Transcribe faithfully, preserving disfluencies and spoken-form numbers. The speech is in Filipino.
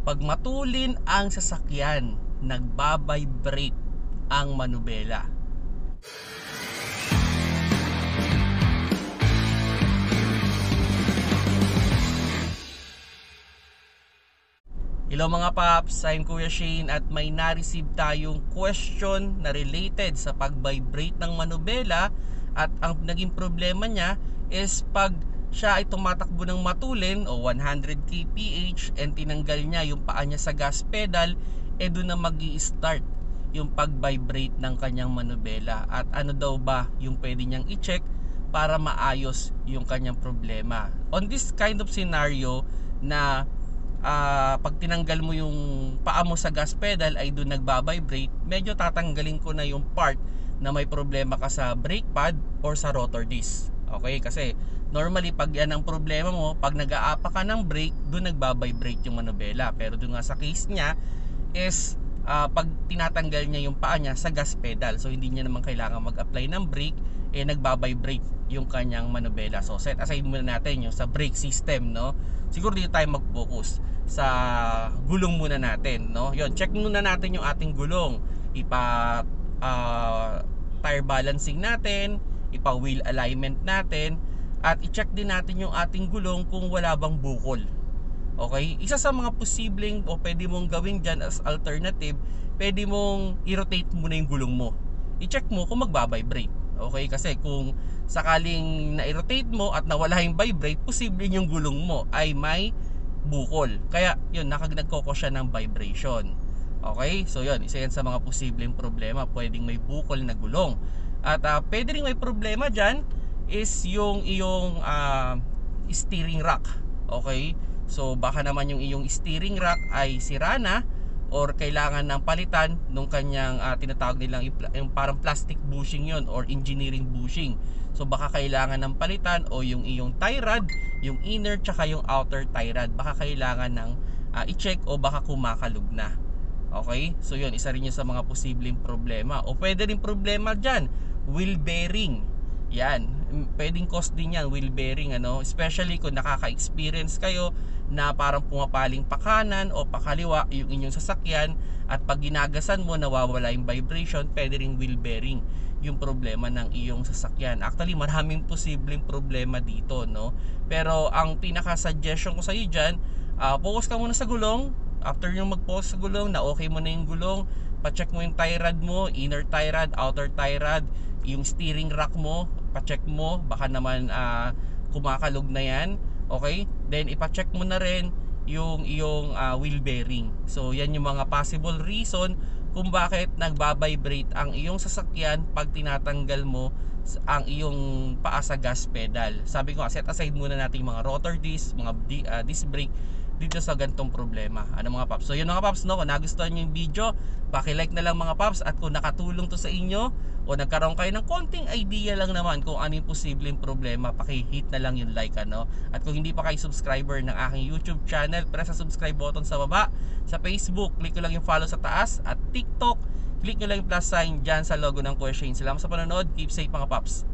Pag matulin ang sasakyan, nagbabibrate ang manubela. Hello mga paps, I'm Kuya Shane at may na-receive tayong question na related sa pag-vibrate ng manubela. At ang naging problema niya is pag siya ay tumatakbo ng matulin o one hundred kilometers per hour and tinanggal niya yung paa niya sa gas pedal, eh doon na mag-i-start yung pag-vibrate ng kanyang manubela. At ano daw ba yung pwede niyang i-check para maayos yung kanyang problema. On this kind of scenario na Uh, pag tinanggal mo yung paa mo sa gas pedal ay doon nagbabibrate, medyo tatanggalin ko na yung part na may problema ka sa brake pad or sa rotor disc. Okay, kasi normally pag yan ang problema mo, pag nag-aapa ka ng brake, doon nagbabibrate yung manubela. Pero doon nga sa case niya is uh, pag tinatanggal niya yung paa niya sa gas pedal, so hindi niya naman kailangan mag-apply ng brake, eh nagbabibrate yung kanyang manubela. So set aside muna natin yung sa brake system, no? Siguro dito tayo mag-focus sa gulong muna natin, no? Yon, check muna natin yung ating gulong. Ipa uh, tire balancing natin, ipa wheel alignment natin, at i-check din natin yung ating gulong kung wala bang bukol. Okay? Isa sa mga posibleng o pwede mong gawin dyan as alternative, pwede mong i-rotate muna yung gulong mo. I-check mo kung magbabibrate. Okay? Kasi kung sakaling na-rotate mo at nawala yung vibrate, posible yung gulong mo ay may bukol. Kaya yun, nakagnagkoko siya ng vibration. Okay? So yun, isa yan sa mga posibleng problema. Pwedeng may bukol na gulong. At uh, pwede rin may problema dyan is yung iyong uh, steering rack. Okay? So baka naman yung iyong steering rack ay sira na or kailangan ng palitan nung kanyang uh, tinatawag nilang yung parang plastic bushing yon or engineering bushing. So baka kailangan ng palitan o yung iyong tie rod, yung inner tsaka yung outer tie rod, baka kailangan ng uh, i-check o baka kumakalog na. Okay? So yun, isa rin yun sa mga posibleng problema. O pwede rin problema dyan, wheel bearing. Yan, pwedeng cause din yan, wheel bearing, ano? Especially kung nakaka-experience kayo na parang pumapaling pa kanan o pakaliwa yung inyong sasakyan at pag ginagasan mo nawawala yung vibration, pwede rin wheel bearing yung problema ng iyong sasakyan. Actually, maraming posibleng problema dito, no? Pero ang pinaka-suggestion ko sa iyo dyan, uh, focus ka muna sa gulong. After yung mag-focus sa gulong, na okay mo na yung gulong, pa-check mo yung tie rod mo, inner tie rod, outer tie rod, yung steering rack mo, pa-check mo, baka naman uh, kumakalog na yan. Okay? Then ipa-check mo na rin yung iyong uh, wheel bearing. So yan yung mga possible reason kung bakit nagbabibrate ang iyong sasakyan pag tinatanggal mo ang iyong paa sa gas pedal. Sabi ko, set aside muna natin yung mga rotor disc, mga uh, disc brake dito sa gantong problema. Ano mga paps? So yun mga paps, no? Kung nagustuhan nyo yung video, paki-like na lang mga paps. At kung nakatulong to sa inyo o nagkaroon kayo ng konting idea lang naman kung ano yung posibleng problema, paki-hit na lang yung like, ano? At kung hindi pa kayo subscriber ng aking YouTube channel, press sa subscribe button sa baba. Sa Facebook, click nyo lang yung follow sa taas. At TikTok, click nyo lang yung plus sign dyan sa logo ng Kuya Shane. Salamat sa panonood. Keep safe mga paps.